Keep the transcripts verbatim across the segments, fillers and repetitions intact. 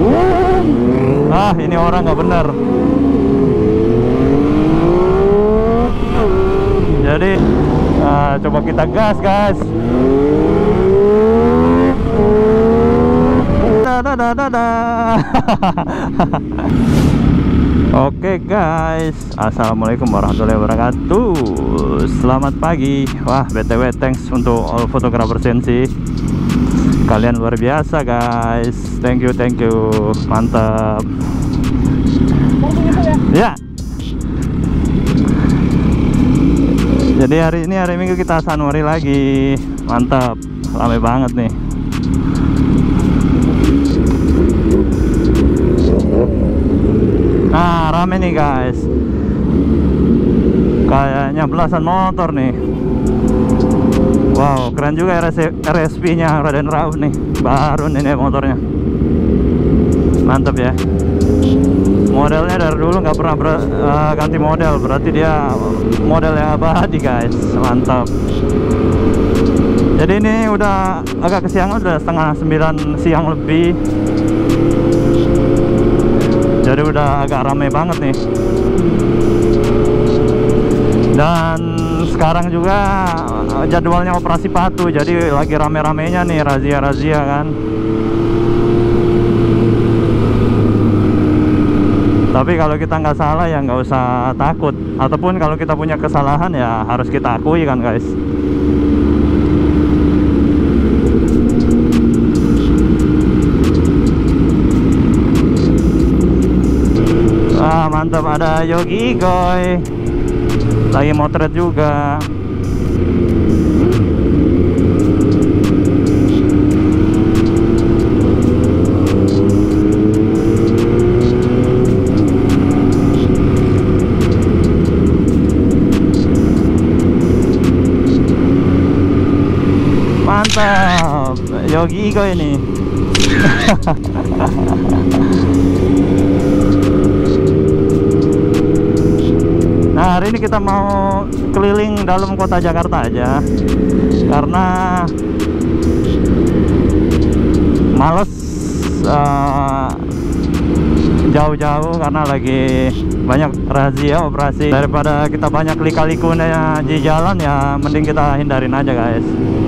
Ah, ini orang nggak bener. Jadi uh, coba kita gas, guys. Oke guys, assalamualaikum warahmatullahi wabarakatuh. Selamat pagi. Wah, B T W thanks untuk all fotografer Sensi. Kalian luar biasa guys. Thank you, thank you. Mantap. Ya. Jadi hari ini hari Minggu kita sunwari lagi. Mantap. Ramai banget nih. Nah, rame nih guys. Kayaknya belasan motor nih. Wow, keren juga R S P nya Raden Rauf nih. Baru nih motornya. Mantap ya. Modelnya dari dulu nggak pernah ber, uh, ganti model. Berarti dia model yang abadi guys. Mantap. Jadi ini udah agak kesiangan, udah setengah sembilan siang lebih. Jadi udah agak ramai banget nih. Dan sekarang juga jadwalnya operasi patuh, jadi lagi rame-ramenya nih razia-razia kan. Tapi kalau kita nggak salah ya nggak usah takut. Ataupun kalau kita punya kesalahan ya harus kita akui kan guys. Wah, mantap, ada Yogi Igoy lagi motret juga. Mantap, Yogi Igoy ini. Nah, hari ini kita mau keliling dalam kota Jakarta aja karena males jauh-jauh uh, karena lagi banyak razia operasi. Daripada kita banyak lika-likunya di jalan ya mending kita hindarin aja guys.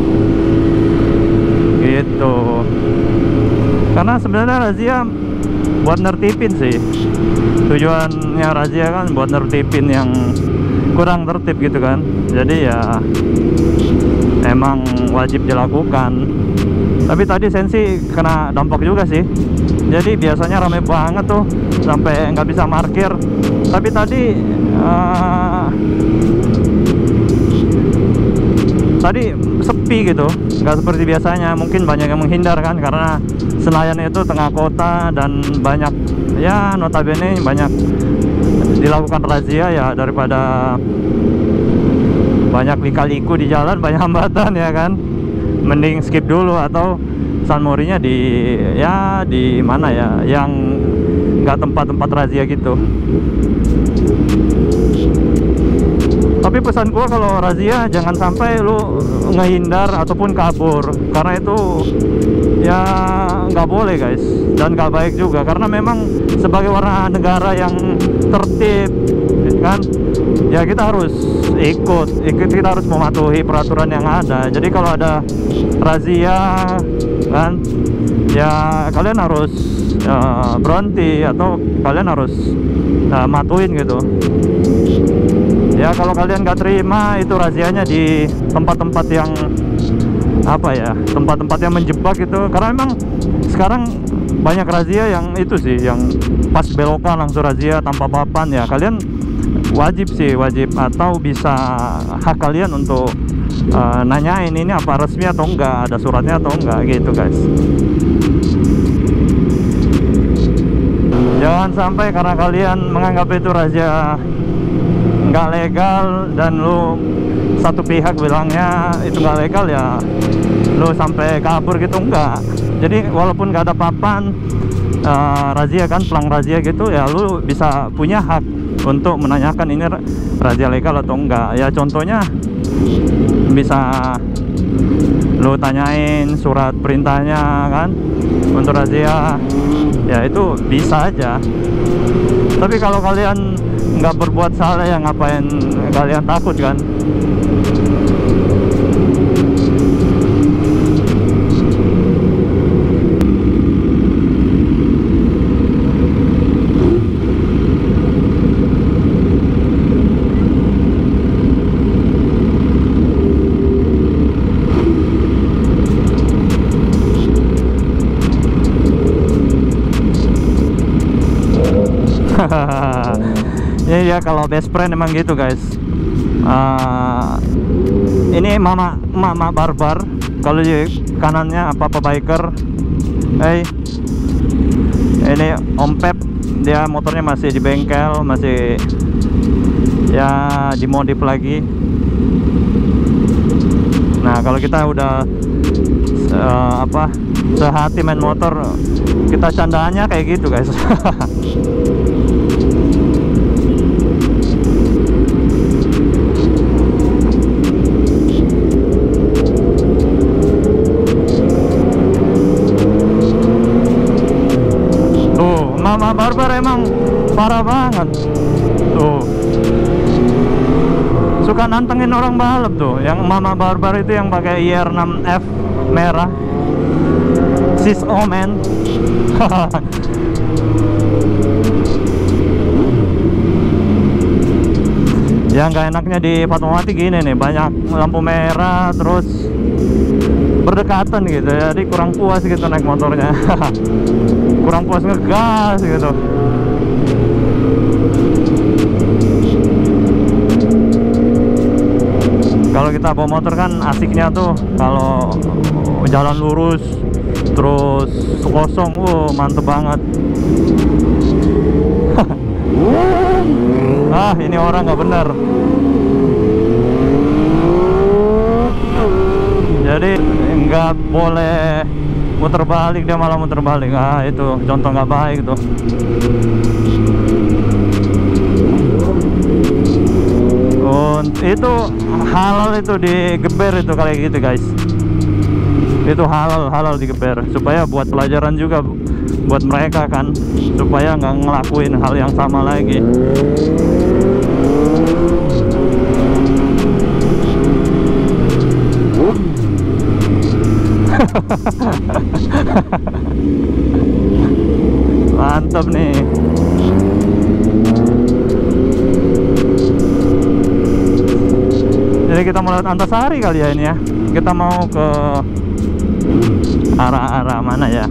Gitu. Karena sebenarnya razia buat nertipin sih. Tujuannya razia kan buat nertipin yang kurang tertib gitu kan. Jadi ya emang wajib dilakukan. Tapi tadi Sensi kena dampak juga sih. Jadi biasanya rame banget tuh sampai nggak bisa parkir. Tapi tadi uh, tadi sepi gitu, nggak seperti biasanya. Mungkin banyak yang menghindar kan karena Senayan itu tengah kota dan banyak ya notabene banyak dilakukan razia ya, daripada banyak lika-liku di jalan, banyak hambatan ya kan, mending skip dulu atau sunmorinya di ya di mana ya yang nggak tempat-tempat razia gitu. Tapi pesan gua kalau razia jangan sampai lu ngehindar ataupun kabur, karena itu ya nggak boleh guys, dan nggak baik juga. Karena memang sebagai warga negara yang tertib kan, ya kita harus ikut, ikut kita harus mematuhi peraturan yang ada. Jadi kalau ada razia kan, ya kalian harus ya, berhenti atau kalian harus ya, matuin gitu. Ya kalau kalian nggak terima itu razianya di tempat-tempat yang apa ya, tempat-tempat yang menjebak gitu. Karena memang sekarang banyak razia yang itu sih, yang pas belokan langsung razia tanpa papan. Ya kalian wajib sih, wajib atau bisa hak kalian untuk uh, nanyain ini apa resmi atau enggak, ada suratnya atau enggak gitu guys. Jangan sampai karena kalian menganggap itu razia nggak legal dan lu satu pihak bilangnya itu nggak legal, ya lu sampai kabur gitu. Enggak. Jadi walaupun nggak ada papan uh, razia kan, pelang razia gitu, ya lu bisa punya hak untuk menanyakan ini razia legal atau enggak. Ya contohnya bisa lu tanyain surat perintahnya kan untuk razia, ya itu bisa aja. Tapi kalau kalian nggak berbuat salah, ya ngapain kalian takut kan? Ini ya kalau best friend emang gitu guys. Uh, ini mama mama barbar, kalau di kanannya apa apa biker. Hey, ini Om Pep, dia motornya masih di bengkel, masih ya dimodif lagi. Nah kalau kita udah uh, apa sehati main motor, kita candaannya kayak gitu guys. Mama barbar emang parah banget tuh, suka nantengin orang balap tuh. Yang mama barbar itu yang pakai I R enam F merah, sis omen. Yang gak enaknya di Fatmawati gini nih, banyak lampu merah terus berdekatan gitu, jadi kurang puas gitu naik motornya. Kurang puas ngegas gitu. Kalau kita bawa motor kan asiknya tuh kalau jalan lurus terus kosong, wow mantep banget. Ah ini orang nggak bener, jadi nggak boleh muter balik, dia malah muter balik. Ah itu contoh nggak baik tuh. Oh, itu halal itu digeber itu kayak gitu guys. Itu halal halal digeber supaya buat pelajaran juga buat mereka kan, supaya nggak ngelakuin hal yang sama lagi. Mantap nih. Jadi kita mau lewat Antasari kali ya ini ya. Kita mau ke arah-arah mana ya?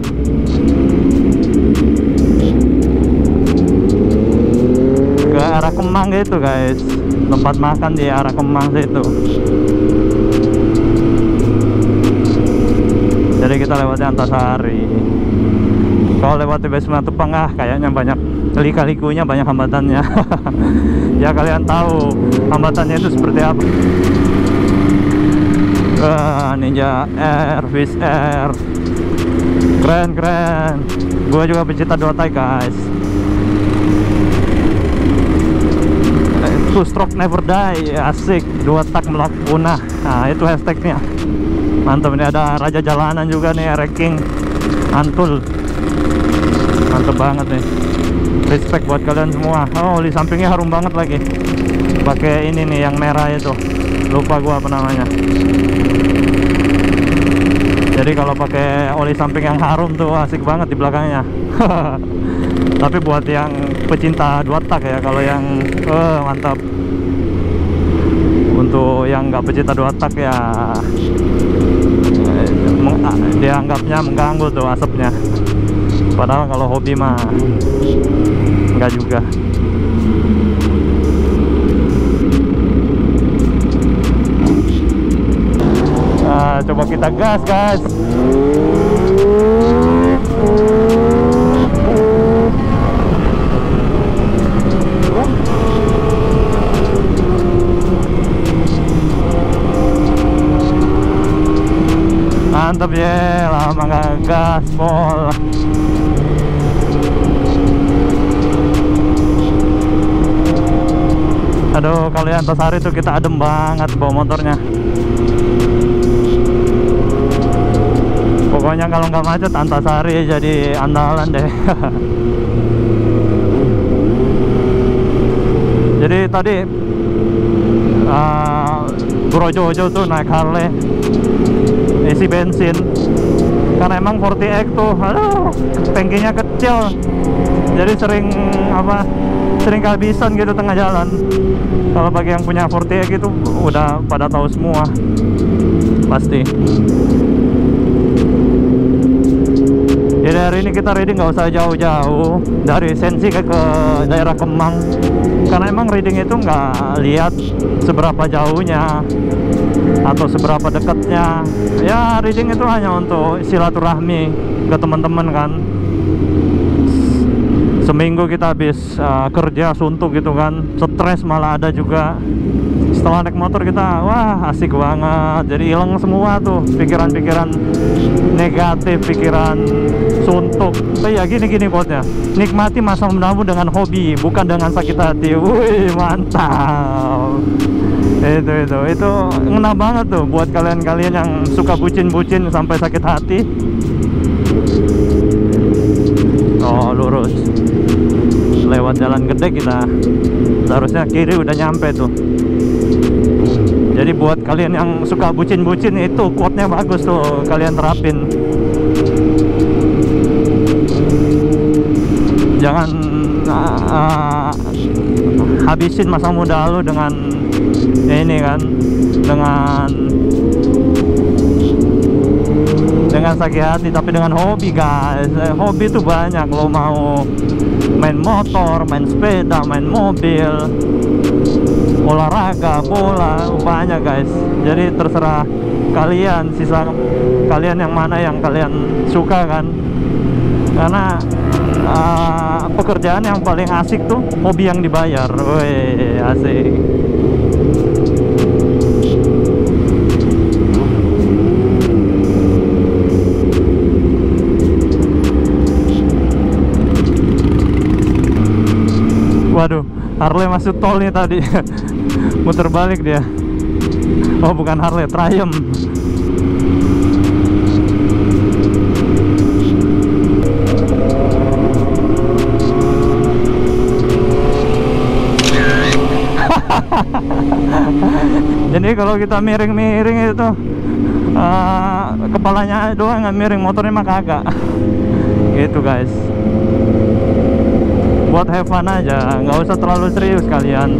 Ke arah Kemang gitu guys. Tempat makan di arah Kemang situ. Jadi kita lewatnya Antasari. Kalau lewat B S Matupang, ah kayaknya banyak lika-likunya, banyak hambatannya. Ya kalian tahu hambatannya itu seperti apa. uh, Ninja Air, Fish Air, keren keren. Gue juga pecinta Dota guys. Two stroke never die, asik. Dua tak melak punah. Nah itu hashtagnya. Mantap, ini ada raja jalanan juga nih, ranking Antul. Mantap banget nih. Respect buat kalian semua. Oh, di sampingnya harum banget lagi. Pakai ini nih yang merah itu. Lupa gua apa namanya. Jadi kalau pakai oli samping yang harum tuh asik banget di belakangnya. Tapi buat yang pecinta dua tak ya, kalau yang eh mantap. Untuk yang nggak pecinta dua tak ya, dia anggapnya mengganggu tuh asapnya. Padahal kalau hobi mah enggak juga. Nah, coba kita gas guys. Mantap ya, lama nggak gaspol. Aduh, kalau yang Antasari tuh kita adem banget bawa motornya. pokoknya kalau nggak macet Antasari jadi andalan deh. Jadi tadi uh, Bro Jojo tuh naik Harley isi bensin, karena emang empat puluh X tuh aduh tangkinya kecil, jadi sering apa sering kehabisan gitu tengah jalan. Kalau bagi yang punya empat puluh X itu udah pada tahu semua pasti. Jadi hari ini kita reading nggak usah jauh-jauh dari Sensi ke, ke daerah Kemang, karena emang reading itu nggak lihat seberapa jauhnya atau seberapa dekatnya. Ya reading itu hanya untuk silaturahmi ke teman-teman kan. Seminggu kita habis uh, kerja suntuk gitu kan, stres malah ada juga. Setelah naik motor kita, wah asik banget. Jadi hilang semua tuh pikiran-pikiran negatif, pikiran suntuk. Oh ya gini-gini quote-nya, nikmati masa mudamu dengan hobi, bukan dengan sakit hati. Wih mantap. Itu itu itu ngena banget tuh buat kalian-kalian yang suka bucin-bucin sampai sakit hati. Oh lurus, lewat jalan gede kita, seharusnya kiri udah nyampe tuh. Jadi buat kalian yang suka bucin-bucin itu quote-nya bagus tuh, kalian terapin. Jangan uh, habisin masa muda lu dengan ini kan, dengan dengan sakit hati, tapi dengan hobi guys. Hobi tuh banyak, lo mau main motor, main sepeda, main mobil, olahraga, bola, banyak guys. Jadi terserah kalian, sisa kalian yang mana yang kalian suka kan. Karena uh, pekerjaan yang paling asik tuh hobi yang dibayar. Wih asik. Waduh, Harley masuk tol nih tadi. Muter balik dia. Oh bukan Harley, Triumph. Jadi kalau kita miring-miring itu uh, kepalanya doang nggak miring, motornya mah kagak. Gitu guys. Buat have fun aja, nggak usah terlalu serius kalian.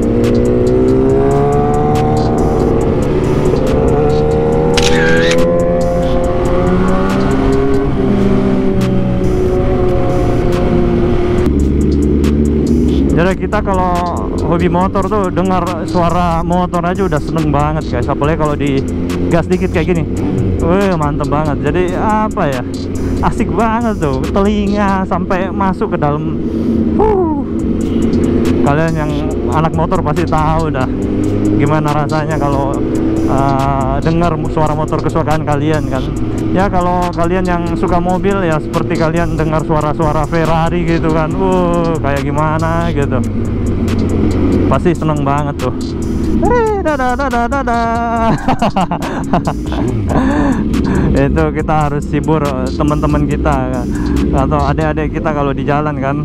Jadi kita kalau hobi motor tuh dengar suara motor aja udah seneng banget guys, apalagi kalau di gas dikit kayak gini. Wih mantep banget. Jadi apa ya, asik banget tuh, telinga sampai masuk ke dalam. Huh. Kalian yang anak motor pasti tahu dah gimana rasanya kalau uh, dengar suara motor kesukaan kalian kan. Ya kalau kalian yang suka mobil ya seperti kalian dengar suara-suara Ferrari gitu kan. Uh, kayak gimana gitu. Pasti seneng banget tuh. Eh, dadah, dadah, dadah. Itu kita harus hibur teman-teman kita atau adik-adik kita kalau di jalan kan.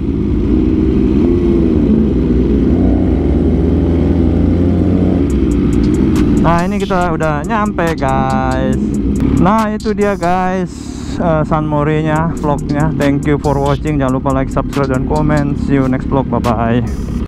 Nah ini kita udah nyampe guys. Nah itu dia guys, uh, San Mori nya vlognya. Thank you for watching. Jangan lupa like, subscribe, dan komen. See you next vlog. Bye bye.